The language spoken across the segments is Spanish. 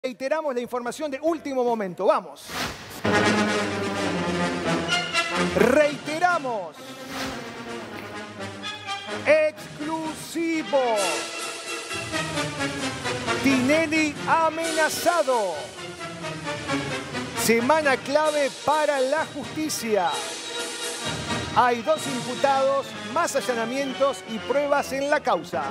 Reiteramos la información de último momento. Vamos. Reiteramos. Exclusivo. Tinelli amenazado. Semana clave para la justicia. Hay 2 imputados, más allanamientos y pruebas en la causa.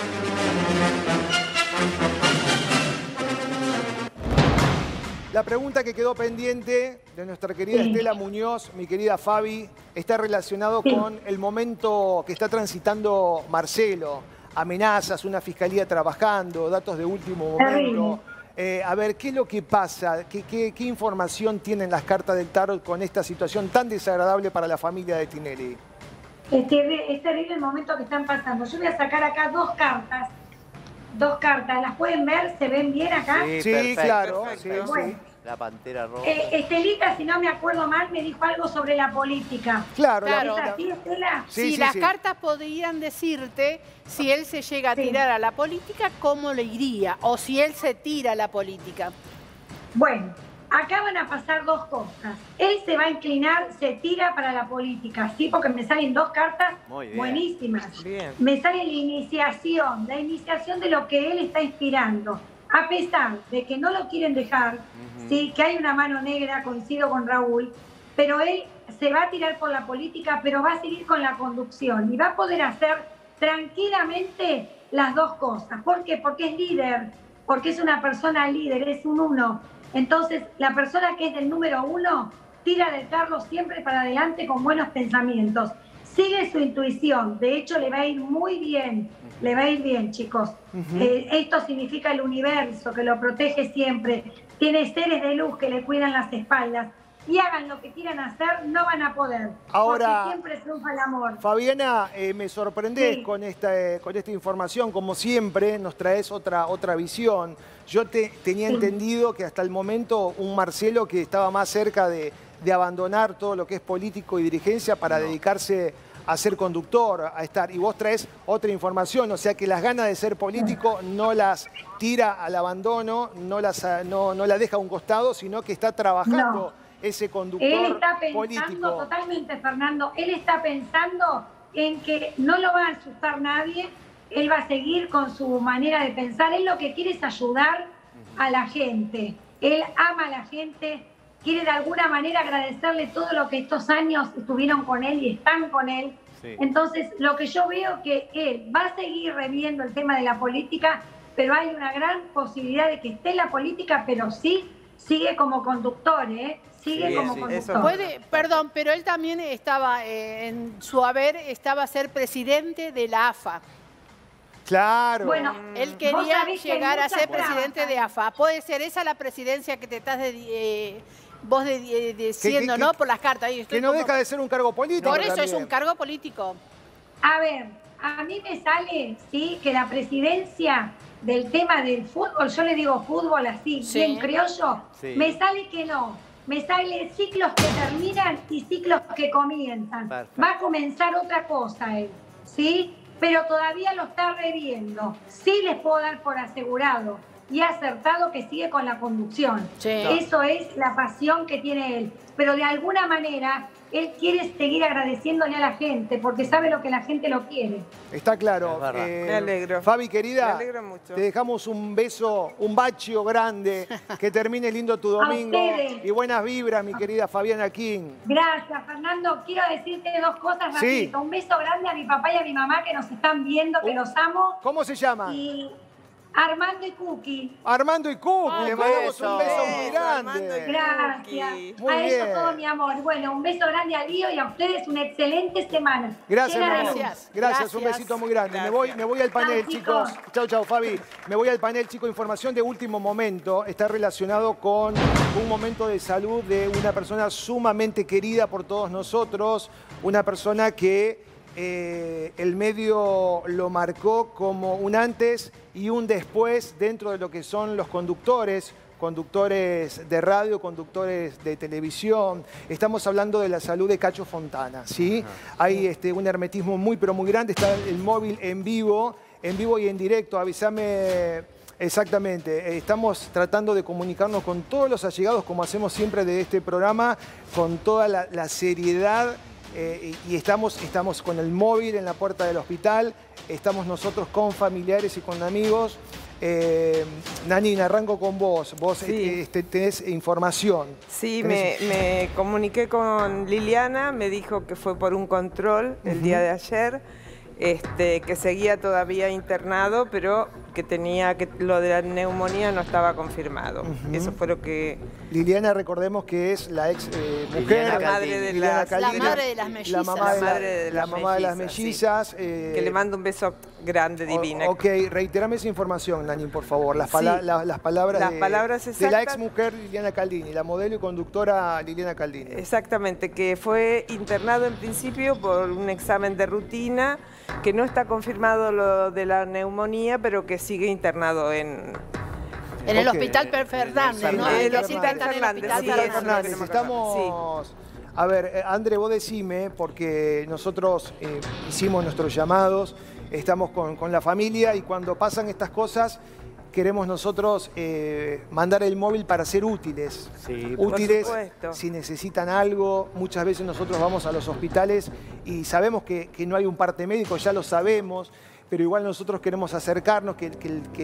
La pregunta que quedó pendiente de nuestra querida Estela Muñoz, mi querida Fabi, está relacionado con el momento que está transitando Marcelo. Amenazas, una fiscalía trabajando, datos de último momento. A ver, ¿qué es lo que pasa? ¿Qué información tienen las cartas del tarot con esta situación tan desagradable para la familia de Tinelli? Es terrible el momento que están pasando. Yo voy a sacar acá 2 cartas. 2 cartas. ¿Las pueden ver? ¿Se ven bien acá? Sí, perfecto, claro. Perfecto. Sí, bueno. sí. La pantera roja. Estelita, si no me acuerdo mal, me dijo algo sobre la política. Claro. ¿Es así, Estela? Sí, las cartas podrían decirte si él se llega a tirar a la política, cómo le iría, o si él se tira a la política. Bueno, acá van a pasar 2 cosas. Él se va a inclinar, se tira para la política, ¿sí? Porque me salen 2 cartas buenísimas. Bien. Me sale la iniciación de lo que él está inspirando. A pesar de que no lo quieren dejar, ¿sí? Que hay una mano negra, coincido con Raúl, pero él se va a tirar por la política, pero va a seguir con la conducción y va a poder hacer tranquilamente las 2 cosas. ¿Por qué? Porque es líder, porque es una persona líder, es un 1. Entonces, la persona que es del número 1 tira del carro siempre para adelante con buenos pensamientos. Sigue su intuición, de hecho le va a ir muy bien, le va a ir bien, chicos. Esto significa el universo, que lo protege siempre. Tiene seres de luz que le cuidan las espaldas. Y hagan lo que quieran hacer, no van a poder. Ahora, porque siempre triunfa el amor. Fabiana, me sorprendés con esta información. Como siempre, nos traes otra visión. Yo tenía entendido que hasta el momento un Marcelo que estaba más cerca de abandonar todo lo que es político y dirigencia para dedicarse a ser conductor, a estar. Y vos traes otra información, o sea que las ganas de ser político no las tira al abandono, no la deja a un costado, sino que está trabajando ese conductor político. Él está pensando totalmente, Fernando, él está pensando en que no lo va a asustar nadie, él va a seguir con su manera de pensar, él lo que quiere es ayudar a la gente, él ama a la gente, quiere de alguna manera agradecerle todo lo que estos años estuvieron con él y están con él. Sí. Entonces, lo que yo veo que él va a seguir reviendo el tema de la política, pero hay una gran posibilidad de que esté en la política, pero sí sigue como conductor, ¿eh? Sigue como conductor. Perdón, pero él también estaba, en su haber, estaba a ser presidente de la AFA. Claro. Bueno, él quería llegar a ser presidente de AFA. Puede ser esa la presidencia que te estás vos diciendo, ¿no? Por las cartas. Ahí que no deja de ser un cargo político. Por eso también. es un cargo político. A ver, a mí me sale, sí, que la presidencia del tema del fútbol, yo le digo fútbol así, bien criollo, me sale que no. Me sale ciclos que terminan y ciclos que comienzan. Perfecto. Va a comenzar otra cosa él, ¿sí? Pero todavía lo está reviendo. Sí les puedo dar por asegurado y acertado que sigue con la conducción. Eso es la pasión que tiene él. Pero de alguna manera, él quiere seguir agradeciéndole a la gente porque sabe lo que la gente lo quiere. Está claro. Me alegro. Fabi, querida, me alegro mucho. Te dejamos un beso, un bacio grande. Que termine lindo tu domingo. Y buenas vibras, mi querida Fabiana King. Gracias, Fernando. Quiero decirte 2 cosas rapidito. Un beso grande a mi papá y a mi mamá que nos están viendo, que los amo. ¿Cómo se llama? Armando y Cookie. Armando y Cookie, le mandamos un beso muy grande. Gracias. Muy a bien. ellos todo mi amor. Bueno, un beso grande a Lío y a ustedes una excelente semana. Gracias, un besito muy grande. Me voy al panel, chicos. Chau, Fabi. Me voy al panel, chicos. Información de último momento. Está relacionado con un momento de salud de una persona sumamente querida por todos nosotros. Una persona que el medio lo marcó como un antes y un después dentro de lo que son los conductores de radio, conductores de televisión. Estamos hablando de la salud de Cacho Fontana, ¿sí? Hay un hermetismo muy, pero muy grande. Está el móvil en vivo y en directo. Avísame, Exactamente. Estamos tratando de comunicarnos con todos los allegados, como hacemos siempre de este programa, con toda la seriedad. Y estamos con el móvil en la puerta del hospital, estamos nosotros con familiares y con amigos. Nanina, arranco con vos. Vos sí. Tenés información. Sí, me comuniqué con Liliana, me dijo que fue por un control el día de ayer, que seguía todavía internado, pero que lo de la neumonía no estaba confirmado. Eso fue lo que... Liliana, recordemos que es la ex mujer, la madre de la madre de las mellizas. La mamá de las mellizas. Sí. Que le mando un beso grande, divina. Ok, reiterame esa información, Nani, por favor. Las palabras de la ex mujer Liliana Caldini, la modelo y conductora Liliana Caldini. Exactamente, que fue internado en principio por un examen de rutina, que no está confirmado lo de la neumonía, pero que sigue internado en el Hospital Fernández, ¿no? En el Hospital Fernández. Estamos... A ver, André, vos decime, porque nosotros hicimos nuestros llamados, estamos con la familia y cuando pasan estas cosas queremos nosotros mandar el móvil para ser útiles. Sí, útiles si necesitan algo. Muchas veces nosotros vamos a los hospitales y sabemos que no hay un parte médico, ya lo sabemos, pero igual nosotros queremos acercarnos, que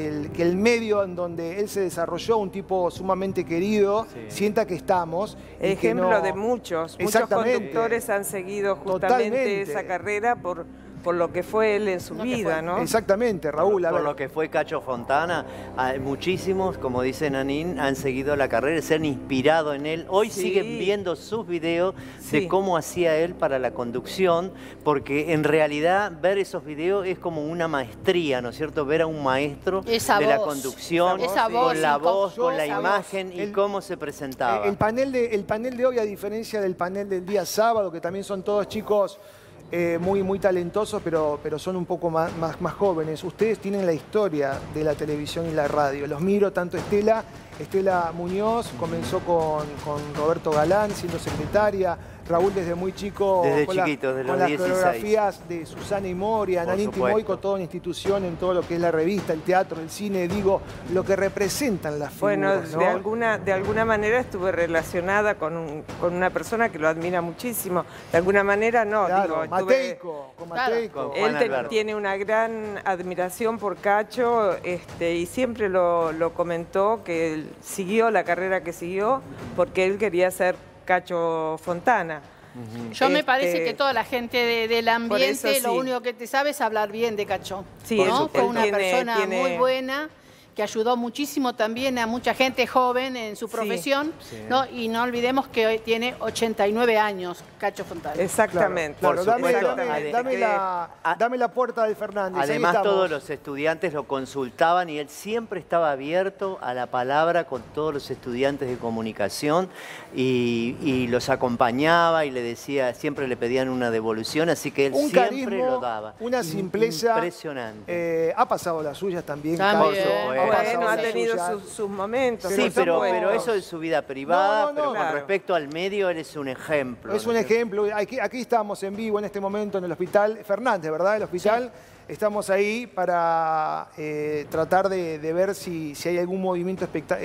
el medio en donde él se desarrolló, un tipo sumamente querido, sienta que estamos. Ejemplo de muchos conductores han seguido justamente esa carrera por lo que fue él en su vida, ¿no? Exactamente, Raúl. Por lo que fue Cacho Fontana, muchísimos, como dice Nanín, han seguido la carrera, se han inspirado en él. Hoy siguen viendo sus videos de cómo hacía él para la conducción, porque en realidad ver esos videos es como una maestría, ¿no es cierto? Ver a un maestro de la conducción, con la voz, con la imagen y cómo se presentaba. El panel de hoy, a diferencia del panel del día sábado, que también son todos chicos muy talentosos, pero son un poco más jóvenes. Ustedes tienen la historia de la televisión y la radio. Los miro tanto Estela Muñoz, comenzó con Roberto Galán siendo secretaria. Raúl desde muy chico, desde chiquito, desde los 16. Las coreografías de Susana y Moria, Nanín Timoico, toda una institución en todo lo que es la revista, el teatro, el cine, digo, lo que representan las figuras. Bueno, ¿no? de alguna manera estuve relacionada con una persona que lo admira muchísimo. De alguna manera no. Claro, digo, Mateico. Él tiene una gran admiración por Cacho y siempre lo comentó, que él siguió la carrera que siguió porque él quería ser Cacho Fontana. Yo me parece que toda la gente del ambiente lo único que te sabe es hablar bien de Cacho. Sí, ¿no? Fue una persona muy buena, que ayudó muchísimo también a mucha gente joven en su profesión, ¿no? Y no olvidemos que hoy tiene 89 años, Cacho Fontana. Exactamente. Claro, dame la puerta del Fernández. Además, todos los estudiantes lo consultaban y él siempre estaba abierto a la palabra con todos los estudiantes de comunicación y los acompañaba y le decía, siempre le pedían una devolución, así que él siempre lo daba. Una simpleza impresionante. Ha pasado las suyas también. Por supuesto. Bueno, ha tenido sus momentos. Sí, pero eso es su vida privada, pero con respecto al medio, él es un ejemplo. Es un ejemplo. Aquí estamos en vivo en este momento en el Hospital Fernández, ¿verdad? El hospital. Sí. Estamos ahí para tratar de ver si hay algún movimiento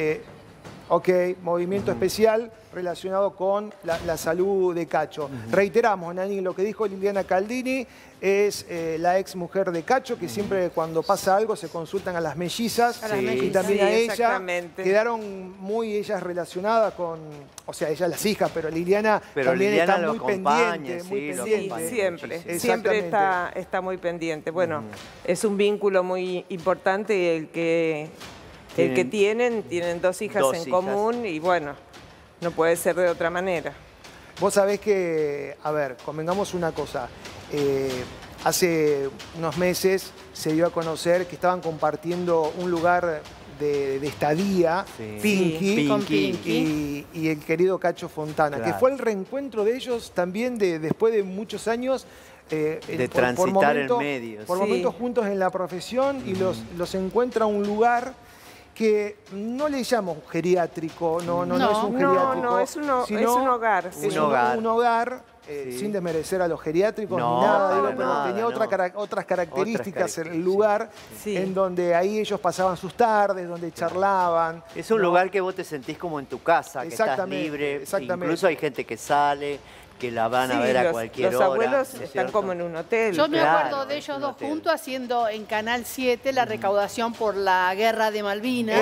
especial relacionado con la salud de Cacho. Reiteramos, Nani, lo que dijo Liliana Caldini, es la ex mujer de Cacho, que siempre cuando pasa algo se consultan a las mellizas y también a ella. Quedaron muy ellas relacionadas con, o sea, ellas las hijas, pero Liliana también está muy pendiente. Siempre está muy pendiente. Bueno, es un vínculo muy importante el que tienen dos hijas en común y bueno, no puede ser de otra manera. Vos sabés que, a ver, convengamos una cosa. Hace unos meses se dio a conocer que estaban compartiendo un lugar de estadía, Pinky. Y el querido Cacho Fontana, que fue el reencuentro de ellos también después de muchos años. De transitar el medio. Por momentos juntos en la profesión y los encuentra un lugar. que no le llamo geriátrico, no es un geriátrico. No, es un hogar. Es un hogar, sin desmerecer a los geriátricos ni nada, pero tenía otras características en el lugar, en donde ahí ellos pasaban sus tardes, donde charlaban. Es un lugar que vos te sentís como en tu casa, que estás libre. Incluso hay gente que sale, que la van a ver a cualquier hora. Los abuelos están como en un hotel. Yo me acuerdo de ellos dos juntos haciendo en Canal 7 la recaudación por la Guerra de Malvinas.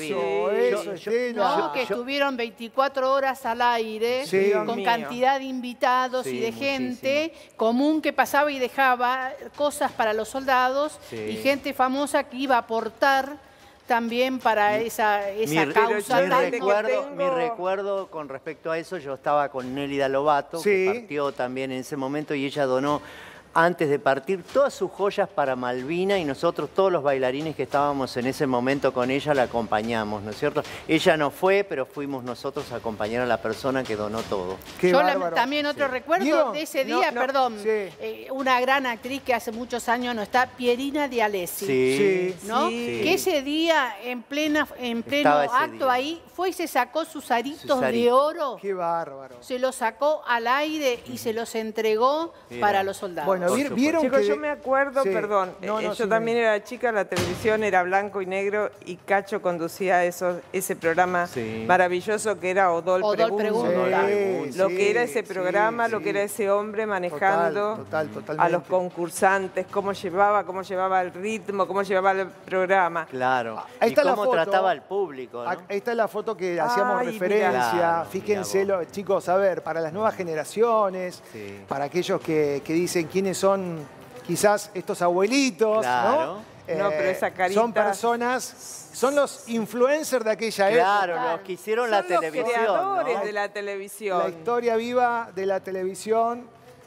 Eso, que estuvieron 24 horas al aire, con cantidad de invitados y de gente común que pasaba y dejaba cosas para los soldados y gente famosa que iba a aportar también para esa causa. Mi recuerdo con respecto a eso, yo estaba con Nélida Lobato, que partió también en ese momento, y ella donó, antes de partir, todas sus joyas para Malvina, y nosotros, todos los bailarines que estábamos en ese momento con ella, la acompañamos, ¿no es cierto? Ella no fue, pero fuimos nosotros a acompañar a la persona que donó todo. También otro recuerdo de ese día, una gran actriz que hace muchos años no está, Pierina de Alessi, que ese día, en pleno acto ahí, fue y se sacó sus aritos de oro. ¡Qué bárbaro! Se los sacó al aire y se los entregó para los soldados. Bueno, ¿vieron Chicos, que... yo me acuerdo, perdón, yo también era chica, la televisión era blanco y negro y Cacho conducía ese programa maravilloso que era Odol Pregunta. Lo que era ese programa, lo que era ese hombre manejando a los concursantes, cómo llevaba el ritmo, cómo llevaba el programa. Claro, ahí y está cómo trataba al público, ¿no? Ahí está la foto que hacíamos referencia. Fíjense, chicos, a ver, para las nuevas generaciones, para aquellos que dicen quiénes son quizás estos abuelitos, ¿no? Pero esa carita... Son personas, son los influencers de aquella época. Claro, los que hicieron la televisión. Los creadores de la televisión. La historia viva de la televisión,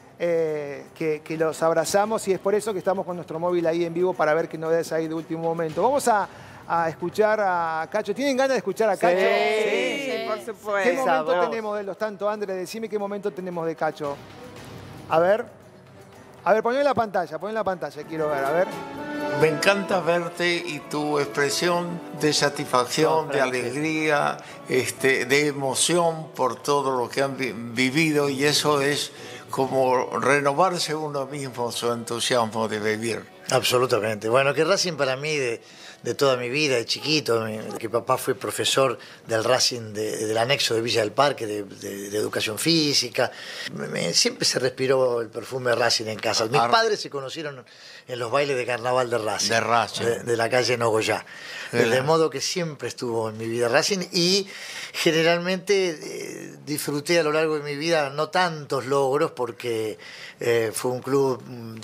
que los abrazamos, y es por eso que estamos con nuestro móvil ahí en vivo para ver qué novedades hay de último momento. Vamos a escuchar a Cacho. ¿Tienen ganas de escuchar a Cacho? Sí, por supuesto. ¿Qué momento tenemos de los tanto, André? Decime qué momento tenemos de Cacho. A ver, ponlo en la pantalla, quiero ver, a ver. Me encanta verte y tu expresión de satisfacción, de alegría, de emoción por todo lo que han vivido, y eso es como renovarse uno mismo, su entusiasmo de vivir. Absolutamente. Bueno, que Racing para mí de toda mi vida, de chiquito, que papá fue profesor del Racing del anexo de Villa del Parque, de educación física. Siempre se respiró el perfume de Racing en casa. Mis padres se conocieron en los bailes de carnaval de Racing. De la calle Nogoyá. De modo que siempre estuvo en mi vida Racing, y generalmente disfruté a lo largo de mi vida no tantos logros, porque fue un club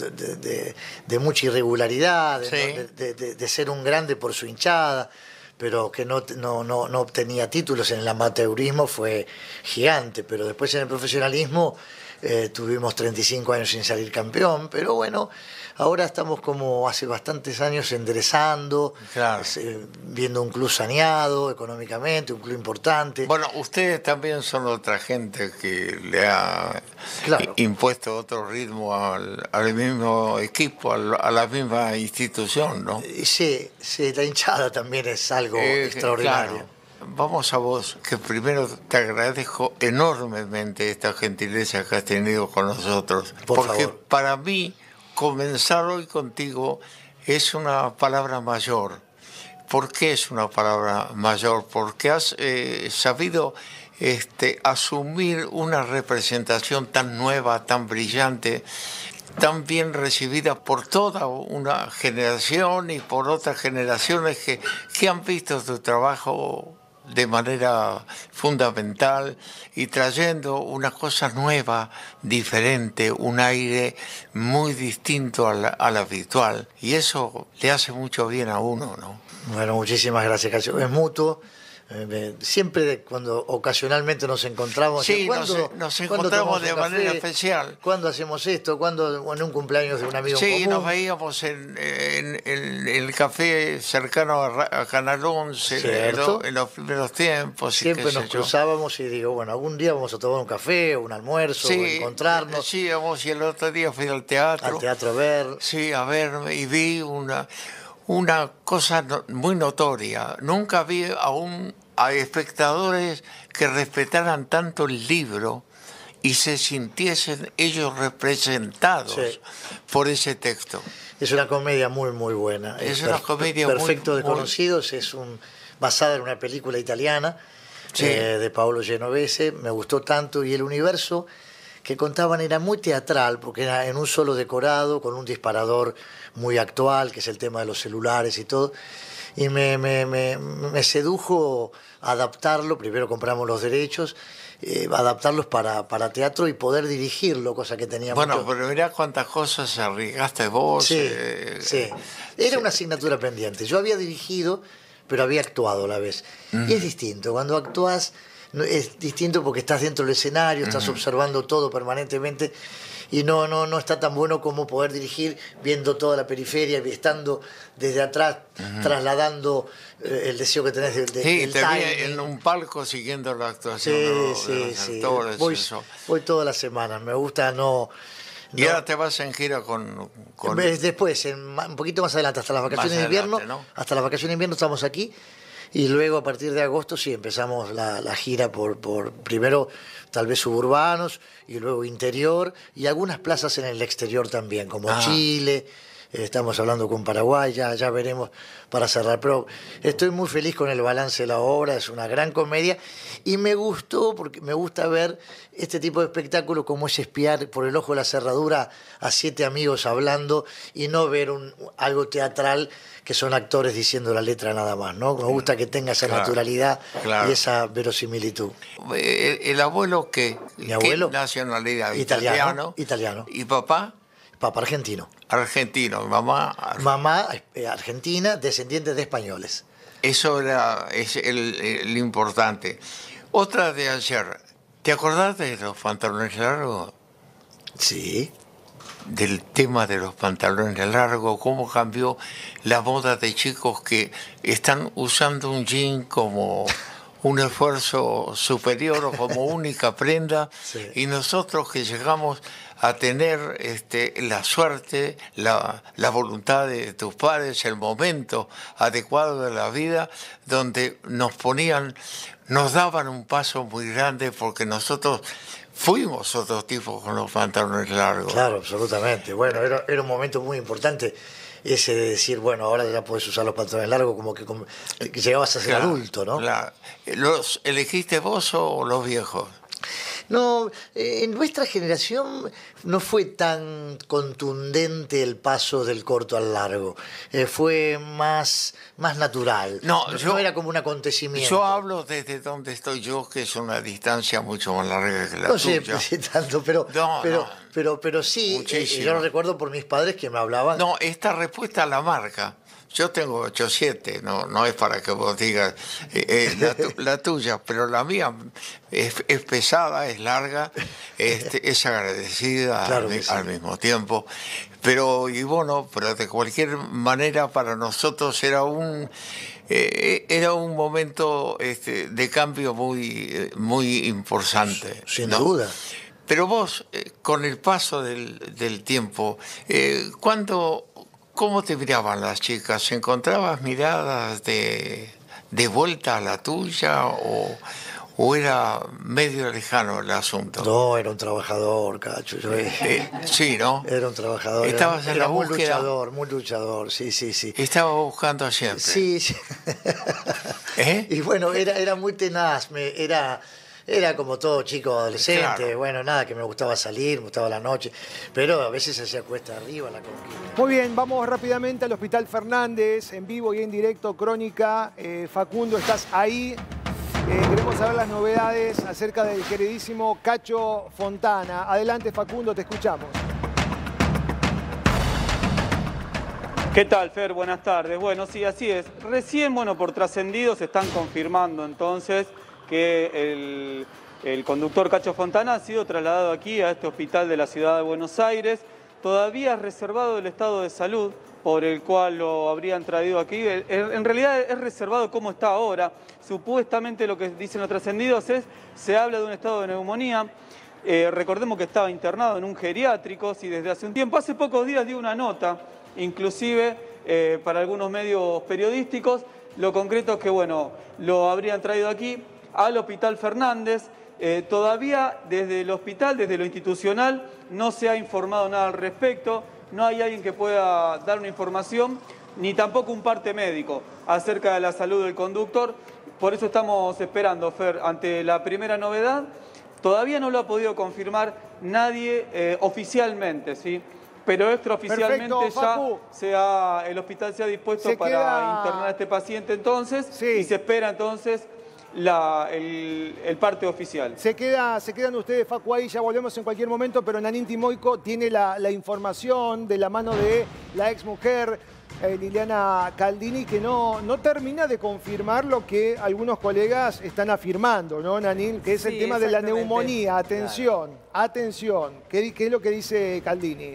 de mucha irregularidad, de ser un grande por su hinchada, pero que no obtenía títulos. En el amateurismo fue gigante, pero después en el profesionalismo tuvimos 35 años sin salir campeón, pero bueno, ahora estamos como hace bastantes años enderezando, viendo un club saneado económicamente, un club importante. Bueno, ustedes también son otra gente que le ha impuesto otro ritmo al mismo equipo, a la misma institución, ¿no? Sí, la hinchada también es algo extraordinario. Claro. Vamos a vos, que primero te agradezco enormemente esta gentileza que has tenido con nosotros. Porque para mí, comenzar hoy contigo es una palabra mayor. ¿Por qué es una palabra mayor? Porque has sabido asumir una representación tan nueva, tan brillante, tan bien recibida por toda una generación y por otras generaciones que han visto tu trabajo de manera fundamental y trayendo una cosa nueva, diferente, un aire muy distinto al habitual. Y eso le hace mucho bien a uno, ¿no? Bueno, muchísimas gracias, Cacho. Es mutuo. Siempre cuando ocasionalmente nos encontramos, nos encontramos de manera especial. ¿Cuándo hacemos esto? ¿Cuándo en un cumpleaños de un amigo común? Sí, nos veíamos en el café cercano a Canal 11 en los primeros tiempos. Siempre nos cruzábamos y digo, bueno, algún día vamos a tomar un café, un almuerzo, o encontrarnos. Sí, y el otro día fui al teatro. Al teatro a ver. Sí, a ver, y vi una cosa muy notoria. Nunca vi a espectadores que respetaran tanto el libro y se sintiesen ellos representados por ese texto. Es una comedia muy, muy buena. Es una comedia Perfecto Desconocidos, es basada en una película italiana de Paolo Genovese. Me gustó tanto, y el universo que contaban era muy teatral, porque era en un solo decorado, con un disparador muy actual, que es el tema de los celulares y todo. Y me sedujo adaptarlo. Primero compramos los derechos, adaptarlos para teatro y poder dirigirlo, cosa que teníamos. Bueno, pero mirá cuántas cosas arriesgaste vos. Sí. Era una asignatura pendiente. Yo había dirigido, pero había actuado a la vez. Y es distinto. Cuando actúas, es distinto porque estás dentro del escenario, estás observando todo permanentemente. Y no está tan bueno como poder dirigir viendo toda la periferia, estando desde atrás, trasladando el deseo que tenés del te vi en un palco siguiendo la actuación de los actores. Voy todas las semanas, me gusta Y ahora te vas en gira con... Después, un poquito más adelante, hasta las vacaciones de invierno. ¿No? Hasta las vacaciones de invierno estamos aquí. Y luego a partir de agosto sí empezamos la gira por primero tal vez suburbanos y luego interior y algunas plazas en el exterior también, como Chile. Estamos hablando con Paraguay, ya veremos para cerrar. Pero estoy muy feliz con el balance de la obra, es una gran comedia. Y me gustó, porque me gusta ver este tipo de espectáculo como es espiar por el ojo de la cerradura a 7 amigos hablando y no ver algo teatral que son actores diciendo la letra nada más, ¿no? Me gusta que tenga esa naturalidad y esa verosimilitud. ¿El abuelo qué? ¿Mi abuelo? ¿Qué nacionalidad? Italiano. ¿Y papá? Papá argentino. Argentino. ¿Mamá? Mamá argentina, descendiente de españoles. Eso es el importante. Otra de ayer. ¿Te acordás de los pantalones largos? Sí. Del tema de los pantalones largos, cómo cambió la moda de chicos que están usando un jean como un esfuerzo superior o como única prenda, y nosotros que llegamos a tener la suerte, la voluntad de tus padres, el momento adecuado de la vida, donde nos daban un paso muy grande, porque nosotros fuimos otros tipos con los pantalones largos. Claro, absolutamente. Bueno, era un momento muy importante ese de decir, bueno, ahora ya podés usar los pantalones largos, como que llegabas a ser adulto, ¿no? Claro. ¿Los elegiste vos o los viejos? No, en nuestra generación no fue tan contundente el paso del corto al largo. Fue más natural. No era como un acontecimiento. Yo hablo desde donde estoy yo, que es una distancia mucho más larga que la tuya. No sé tanto, pero sí, yo lo recuerdo por mis padres que me hablaban. No, esta respuesta la marca. Yo tengo 8'7", no es para que vos digas la tuya, pero la mía es pesada, es larga, es agradecida al mismo tiempo. Pero de cualquier manera para nosotros era un momento de cambio muy importante. Sin duda. Pero vos, con el paso del tiempo, ¿cómo te miraban las chicas? ¿Encontrabas miradas de vuelta a la tuya o era medio lejano el asunto? No, era un trabajador, Cacho. Sí, ¿no? Era un trabajador. ¿Estabas en la búsqueda? Muy luchador, sí. Estaba buscando siempre. Sí. Y bueno, era muy tenaz, Era como todo chico adolescente, claro. Bueno, nada, que me gustaba salir, me gustaba la noche, pero a veces se hacía cuesta arriba la conquista. Muy bien, vamos rápidamente al Hospital Fernández, en vivo y en directo, Crónica. Facundo, estás ahí. Queremos saber las novedades acerca del queridísimo Cacho Fontana. Adelante, Facundo, te escuchamos. ¿Qué tal, Fer? Buenas tardes. Bueno, sí, así es. Recién, por trascendidos, se están confirmando entonces que el conductor Cacho Fontana ha sido trasladado aquí a este hospital de la ciudad de Buenos Aires. Todavía es reservado el estado de salud por el cual lo habrían traído aquí. En realidad es reservado como está ahora. Supuestamente lo que dicen los trascendidos se habla de un estado de neumonía. Recordemos que estaba internado en un geriátrico, y desde hace un tiempo, hace pocos días dio una nota, inclusive para algunos medios periodísticos. Lo concreto es que, bueno, lo habrían traído aquí al Hospital Fernández. Todavía desde el hospital, desde lo institucional, no se ha informado nada al respecto. No hay alguien que pueda dar una información, ni tampoco un parte médico acerca de la salud del conductor. Por eso estamos esperando, Fer, ante la primera novedad. Todavía no lo ha podido confirmar nadie oficialmente, ¿sí? Pero extraoficialmente. Perfecto, ya el hospital se ha dispuesto para internar a este paciente entonces, y se espera entonces el parte oficial. Se quedan ustedes, Facu, ahí, ya volvemos en cualquier momento, pero Nanín Timoico tiene la información de la mano de la exmujer Liliana Caldini, que no termina de confirmar lo que algunos colegas están afirmando, ¿no, Nanín? Que es el tema de la neumonía. Atención, claro. Atención. ¿Qué es lo que dice Caldini?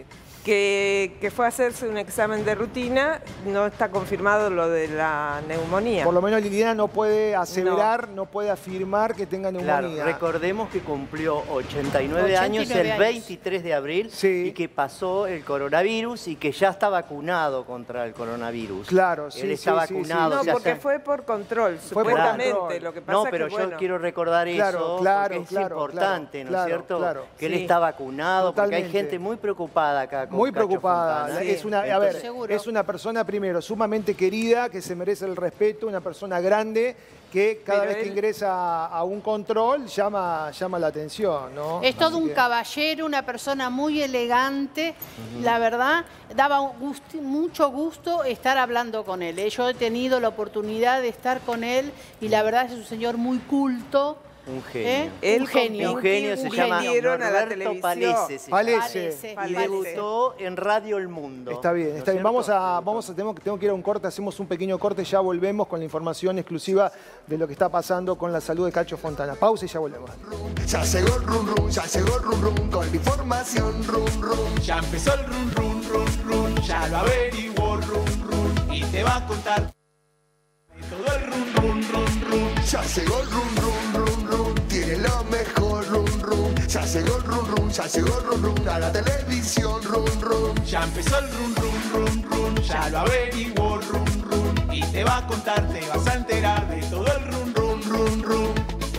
Que fue a hacerse un examen de rutina, no está confirmado lo de la neumonía. Por lo menos Liliana no puede aseverar, no puede afirmar que tenga neumonía. Claro, recordemos que cumplió 89 años el 23 de abril y que pasó el coronavirus y que ya está vacunado contra el coronavirus. Claro, sí. Él está vacunado. No, porque fue por control, supuestamente. Lo que pasa no, pero yo quiero recordar eso porque es importante, ¿no es cierto? Que él está vacunado. Totalmente. Porque hay gente muy preocupada acá. Muy preocupada. Es una persona, primero, sumamente querida, que se merece el respeto, una persona grande, que cada vez que ingresa a un control llama la atención, ¿no? Es todo un caballero, una persona muy elegante. La verdad, daba mucho gusto estar hablando con él. Yo he tenido la oportunidad de estar con él y la verdad es un señor muy culto. Un genio. Un genio. Se llama Norberto Palese. Y debutó en Radio El Mundo. Está bien, está bien. Tengo que ir a un corte, hacemos un pequeño corte, ya volvemos con la información exclusiva de lo que está pasando con la salud de Cacho Fontana. Pausa y ya volvemos. Ya llegó el rum rum, ya llegó el rum rum, con la información rum rum. Ya empezó el rum rum rum rum, ya lo averiguó rum rum y te va a contar todo el rum rum rum rum. Ya llegó el rum rum rum rum, tiene lo mejor rum rum. Ya llegó el rum rum, ya llegó el rum rum, a la televisión rum rum. Ya empezó el rum rum rum rum, ya lo averiguó rum rum y te va a contar, te vas a enterar de todo el rum rum rum rum.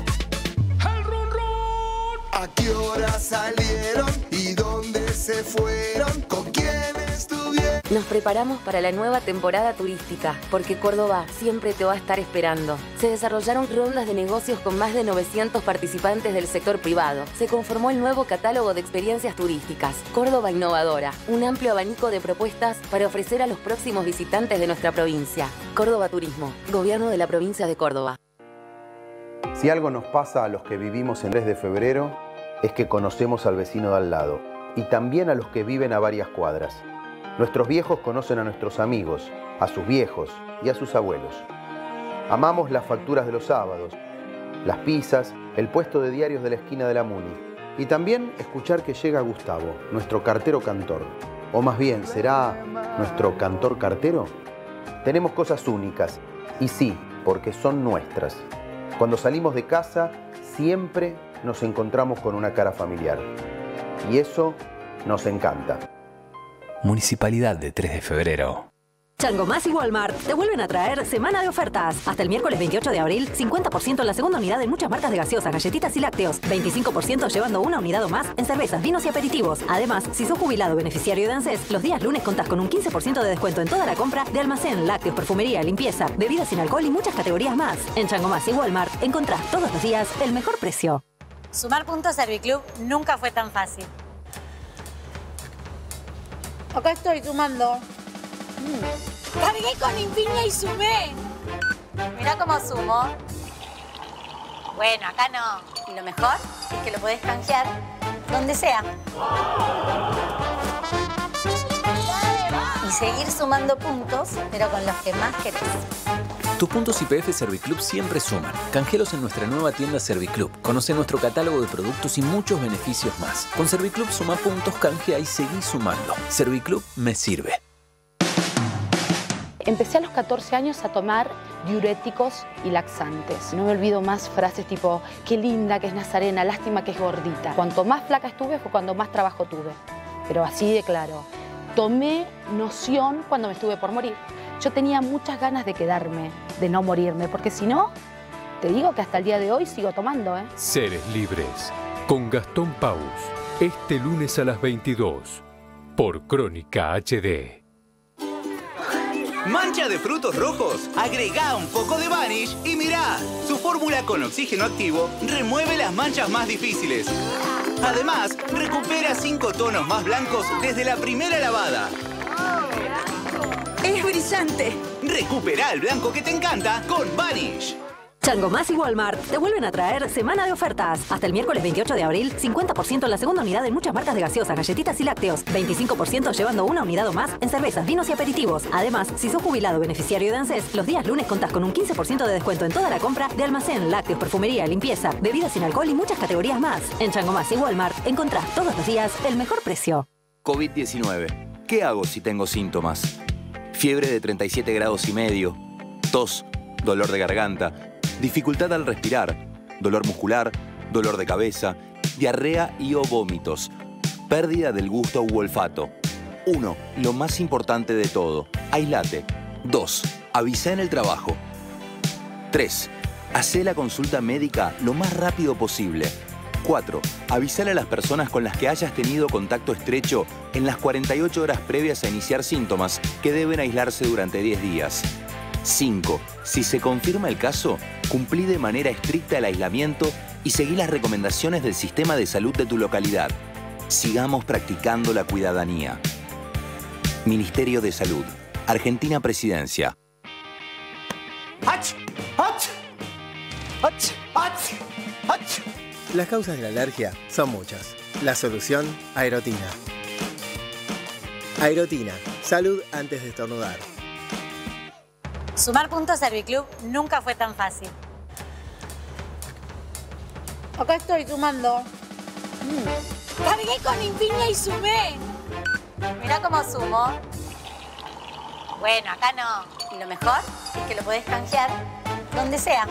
El rum rum. ¿A qué hora salieron y dónde se fueron? ¿Con quién estuvieron? Nos preparamos para la nueva temporada turística, porque Córdoba siempre te va a estar esperando. Se desarrollaron rondas de negocios con más de 900 participantes del sector privado. Se conformó el nuevo catálogo de experiencias turísticas, Córdoba Innovadora, un amplio abanico de propuestas para ofrecer a los próximos visitantes de nuestra provincia. Córdoba Turismo, Gobierno de la Provincia de Córdoba. Si algo nos pasa a los que vivimos en el 3 de febrero, es que conocemos al vecino de al lado, y también a los que viven a varias cuadras. Nuestros viejos conocen a nuestros amigos, a sus viejos y a sus abuelos. Amamos las facturas de los sábados, las pizzas, el puesto de diarios de la esquina de la Muni. Y también escuchar que llega Gustavo, nuestro cartero cantor. O más bien, ¿será nuestro cantor cartero? Tenemos cosas únicas, y sí, porque son nuestras. Cuando salimos de casa, siempre nos encontramos con una cara familiar. Y eso nos encanta. Municipalidad de 3 de febrero. Changomás y Walmart te vuelven a traer semana de ofertas. Hasta el miércoles 28 de abril, 50% en la segunda unidad en muchas marcas de gaseosas, galletitas y lácteos. 25% llevando una unidad o más en cervezas, vinos y aperitivos. Además, si sos jubilado o beneficiario de ANSES, los días lunes contás con un 15% de descuento en toda la compra de almacén, lácteos, perfumería, limpieza, bebidas sin alcohol y muchas categorías más. En Changomás y Walmart encontrás todos los días el mejor precio. Sumar puntos Serviclub nunca fue tan fácil. Acá estoy sumando. Cargué con Infinia y sumé. Mirá cómo sumo. Bueno, acá no. Y lo mejor es que lo podés canjear donde sea. Y seguir sumando puntos, pero con los que más querés. Tus puntos YPF Serviclub siempre suman. Canjelos en nuestra nueva tienda Serviclub. Conoce nuestro catálogo de productos y muchos beneficios más. Con Serviclub suma puntos, canjea y seguí sumando. Serviclub me sirve. Empecé a los 14 años a tomar diuréticos y laxantes. No me olvido más frases tipo, qué linda que es Nazarena, lástima que es gordita. Cuanto más flaca estuve fue cuando más trabajo tuve. Pero así de claro. tomé noción cuando me estuve por morir. Yo tenía muchas ganas de quedarme, de no morirme, porque si no, te digo que hasta el día de hoy sigo tomando, ¿eh? Seres Libres, con Gastón Paus, este lunes a las 22, por Crónica HD. ¿Mancha de frutos rojos? Agregá un poco de Vanish y mirá, su fórmula con oxígeno activo remueve las manchas más difíciles. Además, recupera 5 tonos más blancos desde la primera lavada. ¡Es brillante! Recupera el blanco que te encanta con Vanish. Chango Más y Walmart te vuelven a traer semana de ofertas. Hasta el miércoles 28 de abril, 50% en la segunda unidad en muchas marcas de gaseosas, galletitas y lácteos. 25% llevando una unidad o más en cervezas, vinos y aperitivos. Además, si sos jubilado o beneficiario de ANSES, los días lunes contás con un 15% de descuento en toda la compra de almacén, lácteos, perfumería, limpieza, bebidas sin alcohol y muchas categorías más. En Chango Más y Walmart encontrás todos los días el mejor precio. COVID-19. ¿Qué hago si tengo síntomas? Fiebre de 37 grados y medio, tos, dolor de garganta, dificultad al respirar, dolor muscular, dolor de cabeza, diarrea y o vómitos, pérdida del gusto u olfato. 1. Lo más importante de todo, aislate. 2. Avisa en el trabajo. 3. Hacé la consulta médica lo más rápido posible. 4. Avisar a las personas con las que hayas tenido contacto estrecho en las 48 horas previas a iniciar síntomas que deben aislarse durante 10 días. 5. Si se confirma el caso, cumplí de manera estricta el aislamiento y seguí las recomendaciones del sistema de salud de tu localidad. Sigamos practicando la cuidadanía. Ministerio de Salud. Argentina Presidencia. ¡Ach! ¡Ach! ¡Ach! ¡Ach! ¡Ach! Las causas de la alergia son muchas. La solución, Aerotina. Aerotina. Salud antes de estornudar. Sumar puntos a Serviclub nunca fue tan fácil. Acá estoy sumando. Cargué con Infinia y sumé. Mirá cómo sumo. Bueno, acá no. Y lo mejor es que lo podés canjear donde sea.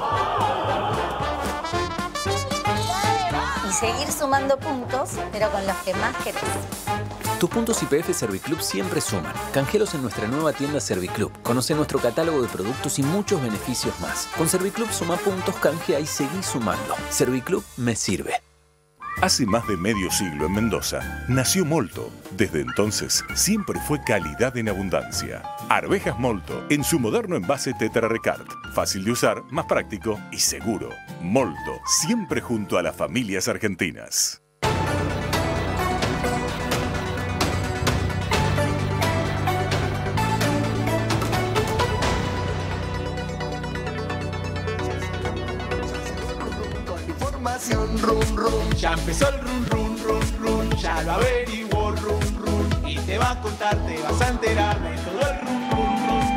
Y seguir sumando puntos, pero con los que más querés. Tus puntos YPF Serviclub siempre suman. Canjelos en nuestra nueva tienda Serviclub. Conoce nuestro catálogo de productos y muchos beneficios más. Con Serviclub suma puntos, canjea y seguí sumando. Serviclub me sirve. Hace más de medio siglo en Mendoza nació Molto. Desde entonces siempre fue calidad en abundancia. Arvejas Molto en su moderno envase Tetra Recart. Fácil de usar, más práctico y seguro. Molto, siempre junto a las familias argentinas. Rum, rum. Ya empezó el run, run, run, run. Ya lo averiguó, run, run. Y te va a contar, te vas a enterar de todo el run, run, run.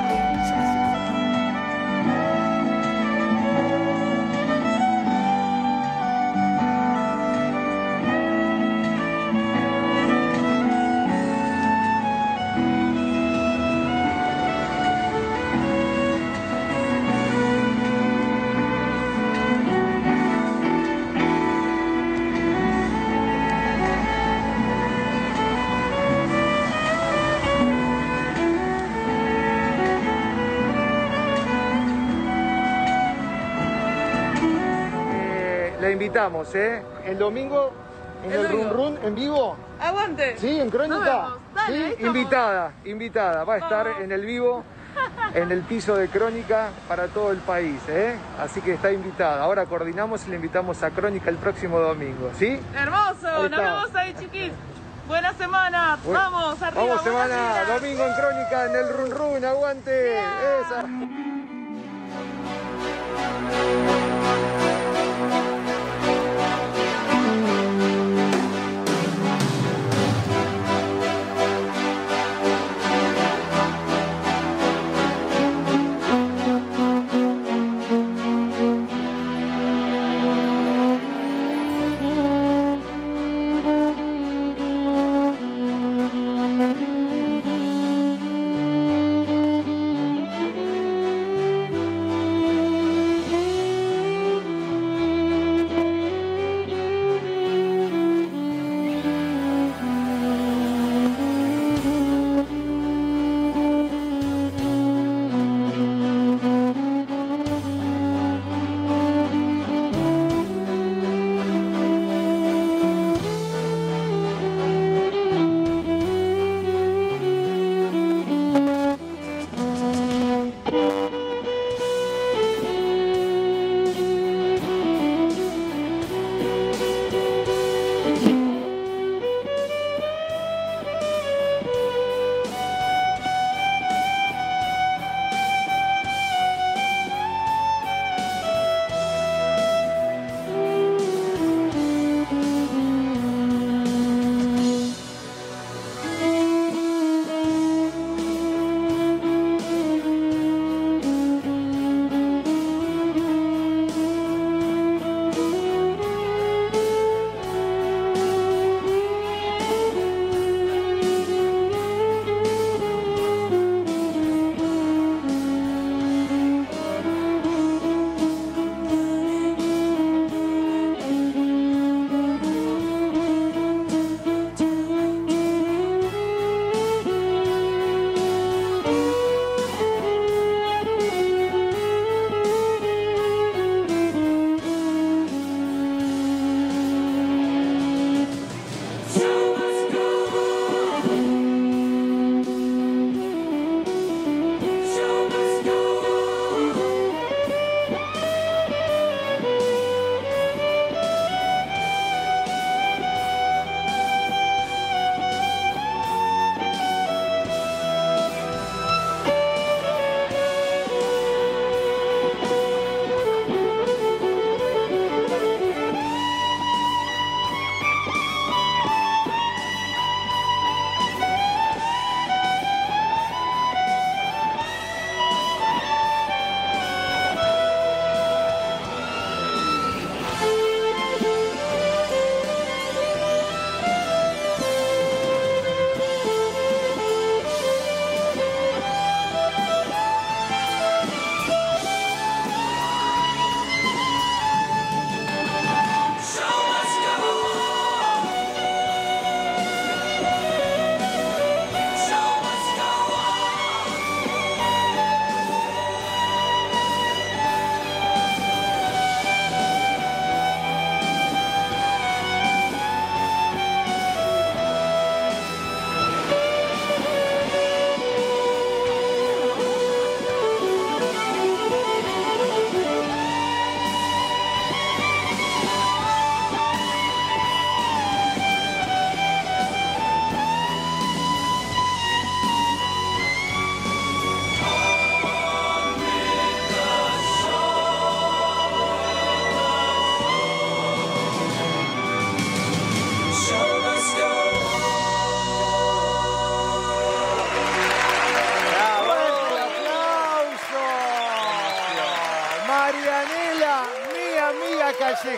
La invitamos, ¿eh? El domingo en el Run Run en vivo. Aguante. Sí, en Crónica. Dale, sí, invitada. Va a estar en el vivo, en el piso de Crónica para todo el país, ¿eh? Así que está invitada. Ahora coordinamos y le invitamos a Crónica el próximo domingo, ¿sí? Hermoso, nos vemos ahí, chiquis. Buena semana, vamos, arriba. Vamos semana, domingo en Crónica, en el Run Run, aguante. Esa.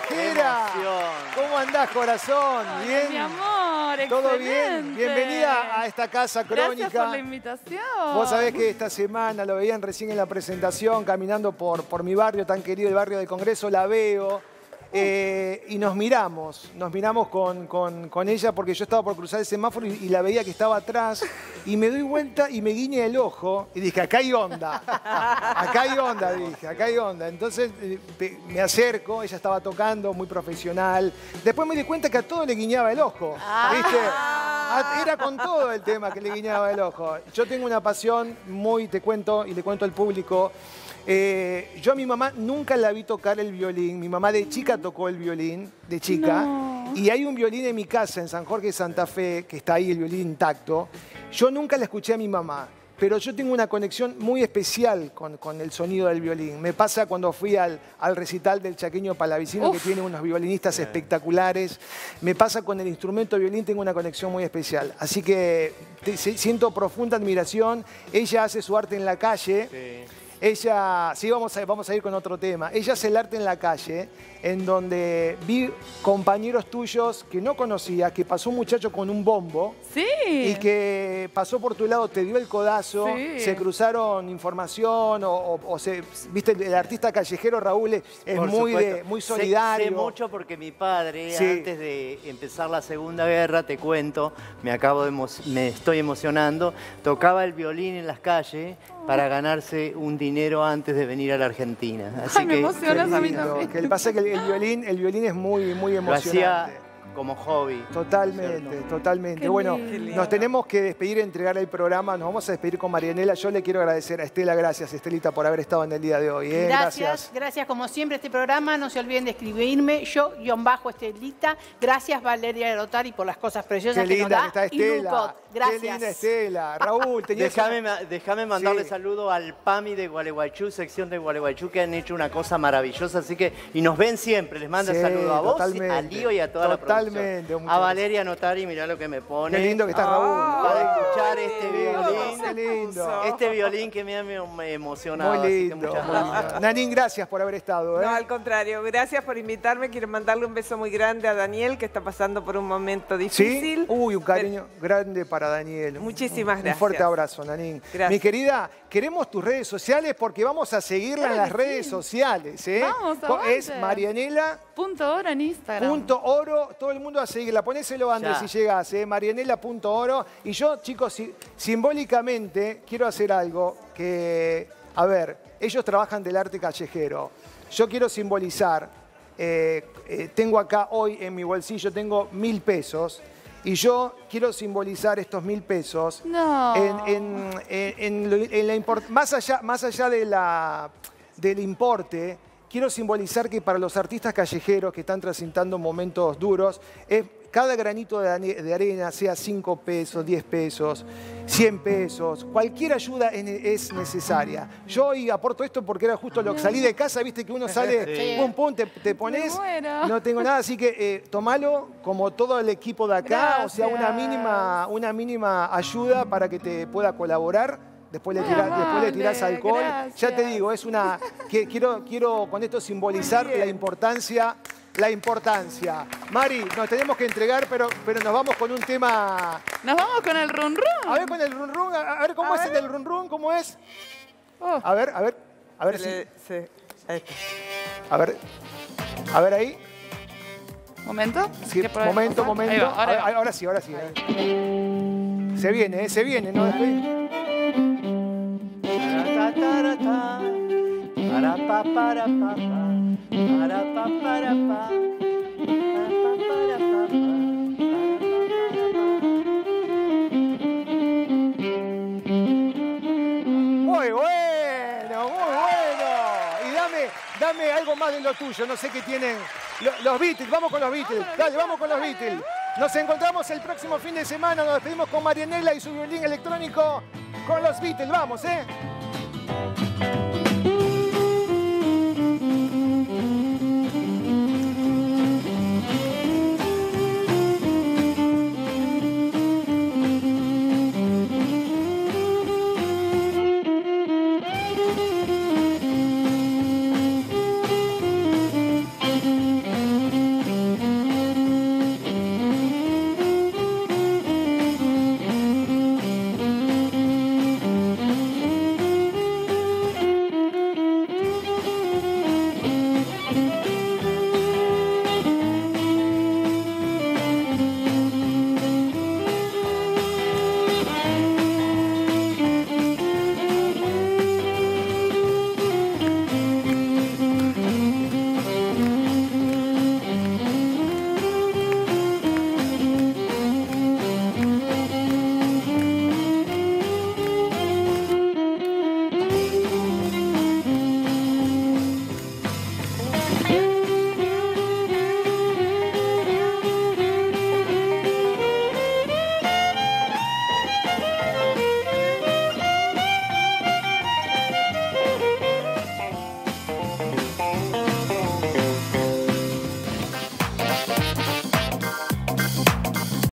Callejera. ¿Cómo andás, corazón? ¿Bien? Mi amor, ¿Todo excelente. bien? Bienvenida a esta casa crónica. Gracias por la invitación. Vos sabés que esta semana, lo veían recién en la presentación, caminando por mi barrio tan querido, el barrio del Congreso, la veo. Y nos miramos con ella porque yo estaba por cruzar el semáforo y la veía que estaba atrás y me doy vuelta y me guiñé el ojo y dije, acá hay onda, dije, acá hay onda. Entonces me acerco, ella estaba tocando, muy profesional. Después me di cuenta que a todo le guiñaba el ojo, ¿viste? Era con todo el tema que le guiñaba el ojo. Yo tengo una pasión muy, te cuento y le cuento al público. Yo a mi mamá nunca la vi tocar el violín. Mi mamá de chica tocó el violín, de chica. No. Y hay un violín en mi casa, en San Jorge de Santa Fe, que está ahí el violín intacto. Yo nunca la escuché a mi mamá, pero yo tengo una conexión muy especial con el sonido del violín. Me pasa cuando fui al recital del Chaqueño Palavicino, que tiene unos violinistas espectaculares. Me pasa con el instrumento violín, tengo una conexión muy especial. Así que siento profunda admiración. Ella hace su arte en la calle. Sí. Ella, sí, vamos a ir con otro tema. Ella hace el arte en la calle, en donde vi compañeros tuyos que no conocía, que pasó un muchacho con un bombo. Sí. Y que pasó por tu lado, te dio el codazo, sí. Se cruzaron información, viste, el artista callejero Raúl es muy solidario. Sé mucho porque mi padre, antes de empezar la Segunda Guerra, te cuento, me estoy emocionando, tocaba el violín en las calles para ganarse un dinero antes de venir a la Argentina. Así me emocionas a mí también. Que pasa que el violín es muy emocionante. Lo hacía como hobby. Totalmente. Bueno, nos tenemos que despedir, entregar el programa. Nos vamos a despedir con Marianela. Yo le quiero agradecer a Estela. Gracias, Estelita, por haber estado en el día de hoy. Gracias como siempre este programa. No se olviden de escribirme. Yo_Estelita. Gracias, Valeria Lotari, por las cosas preciosas que nos da. Está Estela. Gracias. Qué linda Estela. Raúl, déjame mandarle saludo al PAMI de Gualeguaychú, sección de Gualeguaychú, que han hecho una cosa maravillosa. Así que, y nos ven siempre. Les mando saludo a vos, a Lío y a toda la producción. A Valeria Notari, mirá lo que me pone. Qué lindo que está Raúl. Para escuchar este violín. Qué lindo. Este violín que me ha emocionado. Muy lindo. Nanín, gracias por haber estado. No, al contrario. Gracias por invitarme. Quiero mandarle un beso muy grande a Daniel, que está pasando por un momento difícil. ¿Sí? Uy, un cariño grande para Daniel. Muchísimas gracias. Un fuerte abrazo, Nanín. Gracias. Mi querida, queremos tus redes sociales porque vamos a seguirla en las redes sociales. Vamos, es Marianela. .oro en Instagram. .oro, todo el mundo a seguirla. Ponéselo antes si llegás, Marianela.oro. Y yo, chicos, simbólicamente quiero hacer algo que, a ver, ellos trabajan del arte callejero. Yo quiero simbolizar, tengo acá hoy en mi bolsillo, tengo 1000 pesos. Y yo quiero simbolizar estos 1000 pesos más allá del importe. Quiero simbolizar que para los artistas callejeros que están transitando momentos duros, cada granito de arena, sea 5 pesos, 10 pesos, 100 pesos, cualquier ayuda es necesaria. Yo hoy aporto esto porque era justo lo que salí de casa, viste que uno sale, pum, te pones, no tengo nada, así que tomalo como todo el equipo de acá, gracias. O sea, una mínima ayuda para que te pueda colaborar. Después le tirás alcohol. Gracias. Ya te digo, es una. Quiero con esto simbolizar la importancia. Mari, nos tenemos que entregar, pero nos vamos con un tema. Nos vamos con el run run. A ver, con el run run. A ver cómo es el del run run, ¿cómo es? A ver si. Sí. Ahí está. A ver ahí. ¿Momento? Sí, momento. Ahora sí. Se viene, ¿no? Muy bueno. Y dame algo más de lo tuyo. No sé qué tienen los Beatles. Vamos con los Beatles. Dale, vamos con los Beatles. Nos encontramos el próximo fin de semana. Nos despedimos con Marianela y su violín electrónico con los Beatles. Vamos,